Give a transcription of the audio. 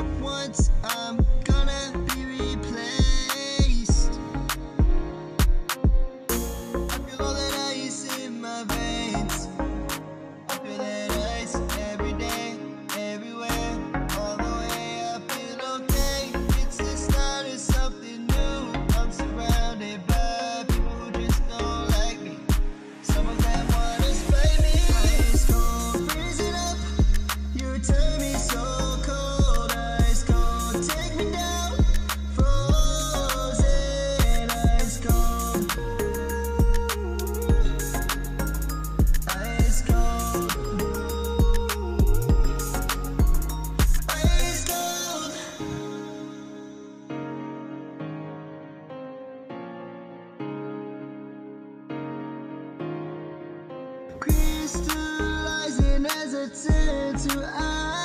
once, I'm gonna be replaced. I feel all that ice in my veins. I feel that ice every day, everywhere, all the way. I feel okay, it's the start of something new. I'm surrounded by people who just don't like me. Some of them wanna spite me. Ice cold, freezing up. You turn me so cold. Ice cold, take me down. Frozen, ice cold. Ice cold. Ice cold. Crystallizing as I turn to ice.